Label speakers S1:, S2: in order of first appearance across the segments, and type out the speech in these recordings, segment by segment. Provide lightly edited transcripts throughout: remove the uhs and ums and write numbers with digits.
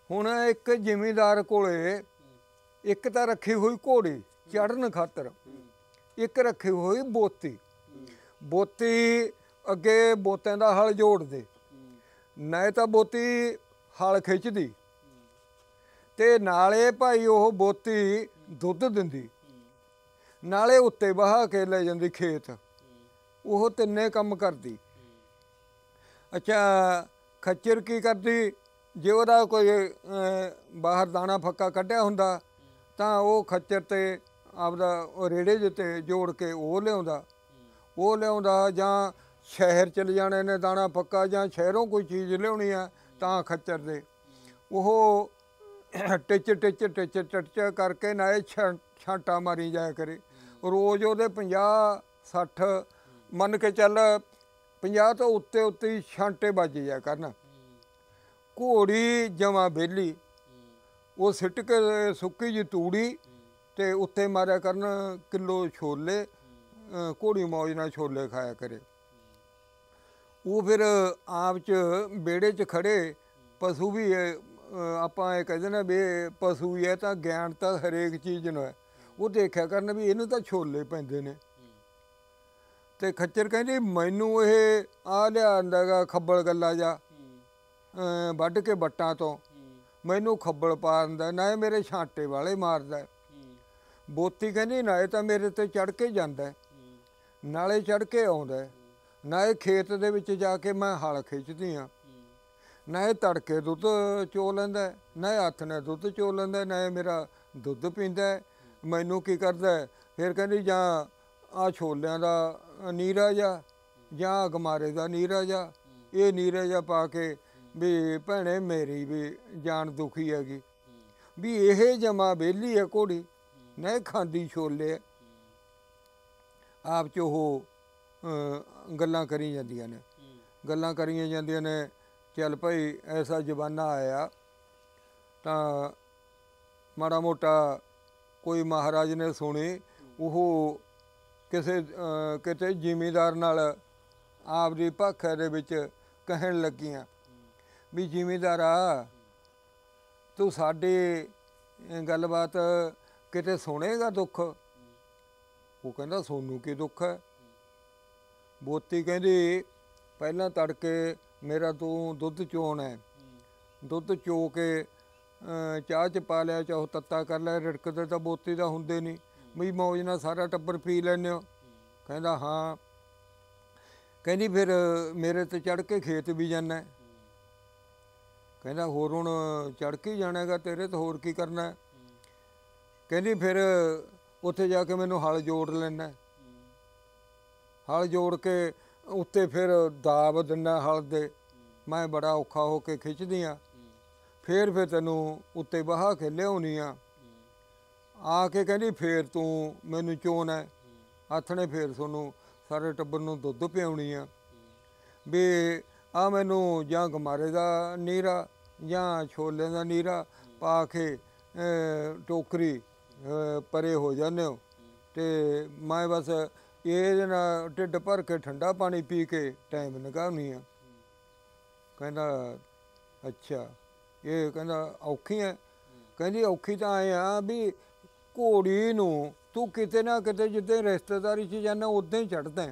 S1: ਹੁਣ ਇੱਕ ਜ਼ਿਮੀਂਦਾਰ ਕੋਲੇ ਇੱਕ ਤਾਂ ਰੱਖੀ ਹੋਈ ਘੋੜੀ ਚੜਨ ਖਾਤਰ, ਇੱਕ ਰੱਖੀ ਹੋਈ ਬੋਤੀ। ਬੋਤੀ ਅੱਗੇ ਬੋਤਿਆਂ ਦਾ ਹਲ ਜੋੜਦੇ, ਨਾ ਤਾਂ ਬੋਤੀ ਹਲ ਖਿੱਚਦੀ ਤੇ ਨਾਲੇ ਭਾਈ ਉਹ ਬੋਤੀ ਦੁੱਧ ਦਿੰਦੀ, ਨਾਲੇ ਉੱਤੇ ਬਹਾ ਕੇ ਲੈ ਜਾਂਦੀ ਖੇਤ। ਉਹ ਤਿੰਨੇ ਕੰਮ ਕਰਦੀ। ਅੱਛਾ, ਖੱਚਰ ਕੀ ਕਰਦੀ? ਜੇ ਉਹਦਾ ਕੋਈ ਬਾਹਰ ਦਾਣਾ ਫੱਕਾ ਕੱਢਿਆ ਹੁੰਦਾ ਤਾਂ ਉਹ ਖੱਚਰ 'ਤੇ ਆਪਦਾ ਉਹ ਰੇੜੇ ਜਿਹੇ 'ਤੇ ਜੋੜ ਕੇ ਉਹ ਲਿਆਉਂਦਾ ਜਾਂ ਸ਼ਹਿਰ ਚਲੇ ਜਾਣੇ ਨੇ ਦਾਣਾ ਫੱਕਾ, ਜਾਂ ਸ਼ਹਿਰੋਂ ਕੋਈ ਚੀਜ਼ ਲਿਆਉਣੀ ਆ ਤਾਂ ਖੱਚਰ ਦੇ ਉਹ ਟਿੱਚ ਟਿੱਚ ਟਿੱਚ ਟਿੱਚ ਕਰਕੇ ਨਾ ਇਹ ਛਾਂਟਾ ਮਾਰੀ ਜਾਇਆ ਕਰੇ। ਰੋਜ਼ ਉਹਦੇ 50-60 ਮੰਨ ਕੇ ਚੱਲ 50 ਤੋਂ ਉੱਤੇ ਹੀ ਛਾਂਟੇ ਵੱਜ ਜਾਇਆ ਕਰਨ। ਘੋੜੀ ਜਮਾਂ ਵਿਹਲੀ, ਉਹ ਸਿੱਟ ਕੇ ਸੁੱਕੀ ਜਿਹੀ ਤੂੜੀ ਤੇ ਉੱਤੇ ਮਾਰਿਆ ਕਰਨ ਕਿਲੋ ਛੋਲੇ। ਘੋੜੀ ਮੌਜ ਨਾਲ ਛੋਲੇ ਖਾਇਆ ਕਰੇ। ਉਹ ਫਿਰ ਆਪ 'ਚ ਵਿਹੜੇ 'ਚ ਖੜ੍ਹੇ ਪਸ਼ੂ ਵੀ ਆਪਾਂ ਇਹ ਕਹਿੰਦੇ ਨੇ ਵੀ ਪਸ਼ੂ ਹੀ ਹੈ ਤਾਂ ਗਿਆਨ ਤਾਂ ਹਰੇਕ ਚੀਜ਼ ਨੂੰ ਹੈ। ਉਹ ਦੇਖਿਆ ਕਰਨ ਵੀ ਇਹਨੂੰ ਤਾਂ ਛੋਲੇ ਪੈਂਦੇ ਨੇ। ਤੇ ਖੱਚਰ ਕਹਿੰਦੀ ਮੈਨੂੰ ਇਹ ਆ ਲਿਆਂਦਾ ਗਾ ਖੱਬਲ ਗੱਲਾ ਜਾ ਵੱਢ ਕੇ ਵੱਟਾਂ ਤੋਂ, ਮੈਨੂੰ ਖੱਬਲ ਪਾ ਦਿੰਦਾ, ਨਾ ਇਹ ਮੇਰੇ ਛਾਂਟੇ ਵਾਲੇ ਮਾਰਦਾ। ਬੋਤੀ ਕਹਿੰਦੀ ਨਾ ਇਹ ਤਾਂ ਮੇਰੇ 'ਤੇ ਚੜ੍ਹ ਕੇ ਜਾਂਦਾ, ਨਾਲੇ ਚੜ੍ਹ ਕੇ ਆਉਂਦਾ, ਨਾ ਇਹ ਖੇਤ ਦੇ ਵਿੱਚ ਜਾ ਕੇ ਮੈਂ ਹਲ ਖਿੱਚਦੀ ਹਾਂ, ਨਾ ਇਹ ਤੜਕੇ ਦੁੱਧ ਚੋ ਲੈਂਦਾ, ਨਾ ਇਹ ਹੱਥ ਨੇ ਦੁੱਧ ਚੋ ਲੈਂਦਾ, ਨਾ ਇਹ ਮੇਰਾ ਦੁੱਧ ਪੀਂਦਾ। ਮੈਨੂੰ ਕੀ ਕਰਦਾ? ਫਿਰ ਕਹਿੰਦੀ ਜਾਂ ਆਹ ਛੋਲਿਆਂ ਦਾ ਨੀਰਾ ਜਾਂ ਗਮਾਰੇ ਦਾ ਨੀਰਾ ਇਹ ਨੀਰਾ ਜਿਹਾ ਪਾ ਕੇ ਵੀ ਭੈਣੇ ਮੇਰੀ ਵੀ ਜਾਨ ਦੁਖੀ ਹੈਗੀ, ਵੀ ਇਹ ਜਮਾ ਵਿਹਲੀ ਹੈ ਘੋੜੀ, ਨਾ ਇਹ ਖਾਂਦੀ ਛੋਲੇ ਹੈ। ਆਪ 'ਚ ਉਹ ਗੱਲਾਂ ਕਰੀ ਜਾਂਦੀਆਂ ਨੇ। ਚੱਲ ਭਾਈ ਐਸਾ ਜ਼ਮਾਨਾ ਆਇਆ ਤਾਂ ਮਾੜਾ ਮੋਟਾ ਕੋਈ ਮਹਾਰਾਜ ਨੇ ਸੁਣੀ, ਉਹ ਕਿਤੇ ਜ਼ਿਮੀਂਦਾਰ ਨਾਲ ਆਪਦੀ ਭਾਖਿਆ ਦੇ ਵਿੱਚ ਕਹਿਣ ਲੱਗੀਆਂ ਵੀ ਜ਼ਿਮੀਂਦਾਰਾ ਤੂੰ ਸਾਡੀ ਗੱਲਬਾਤ ਕਿਤੇ ਸੁਣੇਗਾ ਦੁੱਖ? ਉਹ ਕਹਿੰਦਾ ਸੋਨੂੰ ਕੀ ਦੁੱਖ ਹੈ? ਬੋਤੀ ਕਹਿੰਦੀ ਪਹਿਲਾਂ ਤੜਕੇ ਮੇਰਾ ਤੂੰ ਦੁੱਧ ਚੋਣ ਹੈ, ਦੁੱਧ ਚੋ ਕੇ ਚਾਹ 'ਚ ਪਾ ਲਿਆ, ਚਾਹੋ ਤੱਤਾ ਕਰ ਲਿਆ, ਰਿੜਕਦੇ ਤਾਂ ਬੋਤੀ ਦਾ ਹੁੰਦੇ ਨਹੀਂ, ਵੀ ਮੌਜ ਨਾਲ ਸਾਰਾ ਟੱਬਰ ਪੀ ਲੈਂਦੇ ਹੋ। ਕਹਿੰਦਾ ਹਾਂ। ਕਹਿੰਦੀ ਫਿਰ ਮੇਰੇ 'ਤੇ ਚੜ੍ਹ ਕੇ ਖੇਤ ਵੀ ਜਾਂਦਾ? ਕਹਿੰਦਾ ਹੋਰ ਹੁਣ ਚੜ੍ਹ ਕੇ ਹੀ ਜਾਣਾ ਹੈਗਾ ਤੇਰੇ ਤੋਂ, ਹੋਰ ਕੀ ਕਰਨਾ? ਕਹਿੰਦੀ ਫਿਰ ਉੱਥੇ ਜਾ ਕੇ ਮੈਨੂੰ ਹਲ ਜੋੜ ਲੈਣਾ, ਹਲ ਜੋੜ ਕੇ ਉੱਤੇ ਫਿਰ ਦਾਬ ਦਿੰਦਾ ਹਲ ਦੇ, ਮੈਂ ਬੜਾ ਔਖਾ ਹੋ ਕੇ ਖਿੱਚਦੀ ਹਾਂ, ਫਿਰ ਤੈਨੂੰ ਉੱਤੇ ਬਹਾ ਕੇ ਲਿਆਉਣੀ ਆ ਕੇ ਕਹਿੰਦੀ ਫਿਰ ਤੂੰ ਮੈਨੂੰ ਚੋਣਾ ਆਥਣੇ, ਫਿਰ ਤੁਹਾਨੂੰ ਸਾਰੇ ਟੱਬਰ ਨੂੰ ਦੁੱਧ ਪਿਆਉਣੀ ਆ। ਵੀ ਆ ਮੈਨੂੰ ਜਾਂ ਗਮਾਰੇ ਦਾ ਨੀਰਾ ਜਾਂ ਛੋਲਿਆਂ ਦਾ ਨੀਰਾ ਪਾ ਕੇ ਟੋਕਰੀ ਪਰੇ ਹੋ ਜਾਂਦੇ ਹੋ, ਅਤੇ ਮੈਂ ਬਸ ਇਹਦੇ ਨਾਲ ਢਿੱਡ ਭਰ ਕੇ ਠੰਡਾ ਪਾਣੀ ਪੀ ਕੇ ਟਾਈਮ ਲੰਘਾਉਂਦੀ ਆ। ਕਹਿੰਦਾ ਅੱਛਾ, ਇਹ ਕਹਿੰਦਾ ਔਖੀ ਹੈ? ਕਹਿੰਦੀ ਔਖੀ ਤਾਂ ਐਂ ਆ ਵੀ ਘੋੜੀ ਨੂੰ ਤੂੰ ਕਿਤੇ ਨਾ ਕਿਤੇ ਜਿੱਦਾਂ ਰਿਸ਼ਤੇਦਾਰੀ 'ਚ ਜਾਂਦਾ ਉੱਦਾਂ ਹੀ ਚੜ੍ਹਦਾ,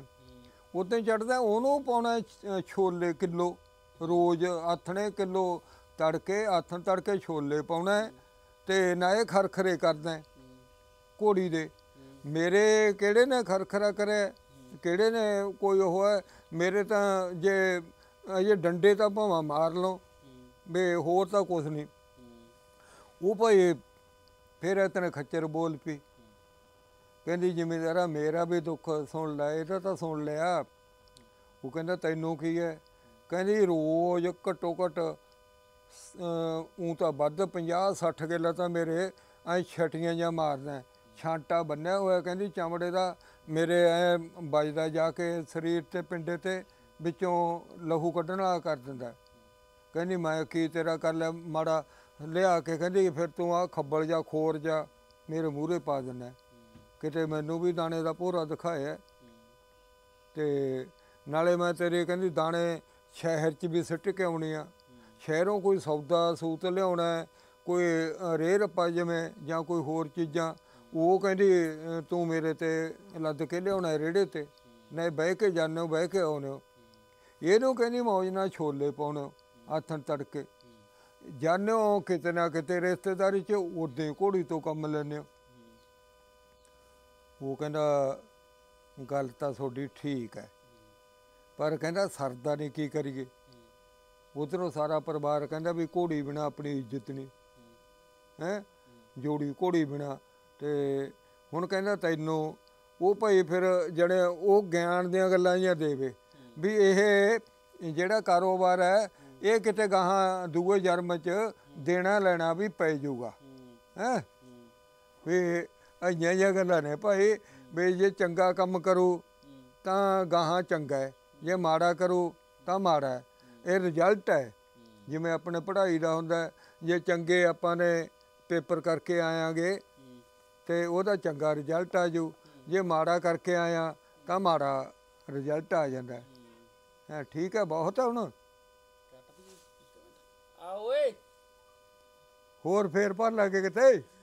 S1: ਉਹਨੂੰ ਪਾਉਣਾ ਛੋਲੇ ਕਿਲੋ ਰੋਜ਼, ਆਥਣੇ ਕਿਲੋ ਤੜਕੇ, ਆਥਣ ਤੜਕੇ ਛੋਲੇ ਪਾਉਣਾ ਅਤੇ ਨਾ ਇਹ ਖਰਖਰੇ ਕਰਦਾ ਘੋੜੀ ਦੇ। ਮੇਰੇ ਕਿਹੜੇ ਨੇ ਖਰਖਰਾ ਕਰਿਆ, ਕਿਹੜੇ ਨੇ ਕੋਈ ਉਹ ਹੈ? ਮੇਰੇ ਤਾਂ ਜੇ ਅਜੇ ਡੰਡੇ ਤਾਂ ਭਾਵੇਂ ਮਾਰ ਲਓ, ਵੀ ਹੋਰ ਤਾਂ ਕੁਛ ਨਹੀਂ। ਉਹ ਭਾਈ ਫਿਰ ਇਤਨੇ ਖੱਚਰ ਬੋਲ ਪਈ, ਕਹਿੰਦੀ ਜ਼ਿਮੀਂਦਾਰਾ ਮੇਰਾ ਵੀ ਦੁੱਖ ਸੁਣ ਲੈ, ਇਹਦਾ ਤਾਂ ਸੁਣ ਲਿਆ। ਉਹ ਕਹਿੰਦਾ ਤੈਨੂੰ ਕੀ ਹੈ? ਕਹਿੰਦੀ ਰੋਜ਼ ਘੱਟੋ ਘੱਟ ਊਂ ਤਾਂ ਵੱਧ 50-60 ਕਿੱਲਾ ਤਾਂ ਮੇਰੇ ਐਂ ਛਟੀਆਂ ਜਾਂ ਮਾਰਦਾ, ਛਾਂਟਾ ਬੰਨਿਆ ਹੋਇਆ ਕਹਿੰਦੀ ਚਮੜੇ ਦਾ, ਮੇਰੇ ਐਂ ਵੱਜਦਾ ਜਾ ਕੇ ਸਰੀਰ 'ਤੇ ਪਿੰਡੇ 'ਤੇ, ਵਿੱਚੋਂ ਲਹੂ ਕੱਢਣ ਵਾਲਾ ਕਰ ਦਿੰਦਾ। ਕਹਿੰਦੀ ਮੈਂ ਕੀ ਤੇਰਾ ਕਰ ਲਿਆ ਮਾੜਾ ਲਿਆ ਕੇ? ਕਹਿੰਦੀ ਫਿਰ ਤੂੰ ਆਹ ਖੱਬਲ ਜਾ ਖੋਰ ਜਾ ਮੇਰੇ ਮੂਹਰੇ ਪਾ ਦਿੰਦਾ, ਕਿਤੇ ਮੈਨੂੰ ਵੀ ਦਾਣੇ ਦਾ ਭੋਰਾ ਦਿਖਾਇਆ, ਅਤੇ ਨਾਲੇ ਮੈਂ ਤੇਰੇ ਕਹਿੰਦੀ ਦਾਣੇ ਸ਼ਹਿਰ 'ਚ ਵੀ ਸਿੱਟ ਕੇ ਆਉਣੀ ਆ, ਸ਼ਹਿਰੋਂ ਕੋਈ ਸੌਦਾ ਸੂਤ ਲਿਆਉਣਾ ਹੈ, ਕੋਈ ਰੇਹ ਰੱਪਾ ਜਿਵੇਂ ਜਾਂ ਕੋਈ ਹੋਰ ਚੀਜ਼ਾਂ, ਉਹ ਕਹਿੰਦੀ ਤੂੰ ਮੇਰੇ ਤੇ ਲੱਦ ਕੇ ਲਿਆਉਣਾ ਰੇੜੇ ਤੇ, ਨਹੀਂ ਬਹਿ ਕੇ ਜਾਂਦੇ ਹੋ ਬਹਿ ਕੇ ਆਉਂਦੇ ਹੋ। ਇਹਨੂੰ ਕਹਿੰਦੀ ਮੌਜ ਨਾਲ ਛੋਲੇ ਪਾਉਣੇ ਆਥਣ ਤੜਕੇ, ਜਾਂਦੇ ਹੋ ਕਿਤੇ ਨਾ ਕਿਤੇ ਰਿਸ਼ਤੇਦਾਰੀ 'ਚ, ਉੱਦਾਂ ਘੋੜੀ ਤੋਂ ਕੰਮ ਲੈਂਦੇ ਹੋ। ਉਹ ਕਹਿੰਦਾ ਗੱਲ ਤਾਂ ਤੁਹਾਡੀ ਠੀਕ ਹੈ, ਪਰ ਕਹਿੰਦਾ ਸਰਦਾ ਨਹੀਂ, ਕੀ ਕਰੀਏ। ਉੱਧਰੋਂ ਸਾਰਾ ਪਰਿਵਾਰ ਕਹਿੰਦਾ ਵੀ ਘੋੜੀ ਬਿਨਾ ਆਪਣੀ ਇੱਜ਼ਤ ਨਹੀਂ ਹੈ, ਜੋੜੀ ਘੋੜੀ ਬਿਨਾ। ਤੇ ਹੁਣ ਕਹਿੰਦਾ ਤੈਨੂੰ ਉਹ ਭਾਈ ਫਿਰ ਜਿਹੜੇ ਉਹ ਗਿਆਨ ਦੀਆਂ ਗੱਲਾਂ ਜਿਹੀਆਂ ਦੇਵੇ ਵੀ ਇਹ ਜਿਹੜਾ ਕਾਰੋਬਾਰ ਹੈ ਇਹ ਕਿਤੇ ਗਾਹਾਂ ਦੂਏ ਜਨਮ 'ਚ ਦੇਣਾ ਲੈਣਾ ਵੀ ਪੈ ਜਾਊਗਾ ਹੈਂ। ਵੀ ਇਹੀਆਂ ਜਿਹੀਆਂ ਗੱਲਾਂ ਨੇ ਭਾਈ, ਵੀ ਜੇ ਚੰਗਾ ਕੰਮ ਕਰੂ ਤਾਂ ਗਾਹਾਂ ਚੰਗਾ ਹੈ, ਜੇ ਮਾੜਾ ਕਰੂ ਤਾਂ ਮਾੜਾ ਹੈ। ਇਹ ਰਿਜ਼ਲਟ ਹੈ, ਜਿਵੇਂ ਆਪਣੇ ਪੜ੍ਹਾਈ ਦਾ ਹੁੰਦਾ, ਜੇ ਚੰਗੇ ਆਪਾਂ ਨੇ ਪੇਪਰ ਕਰਕੇ ਆਇਆਂਗੇ ਤੇ ਉਹਦਾ ਚੰਗਾ ਰਿਜ਼ਲਟ ਆ ਜਾਊ, ਜੇ ਮਾੜਾ ਕਰਕੇ ਆਇਆ ਤਾਂ ਮਾੜਾ ਰਿਜ਼ਲਟ ਆ ਜਾਂਦਾ ਹੈ। ਠੀਕ ਹੈ, ਬਹੁਤ ਹੈ। ਹੁਣ
S2: ਆ ਓਏ
S1: ਹੋਰ ਫੇਰ ਭਰ ਲੱਗੇ ਕਿਤੇ।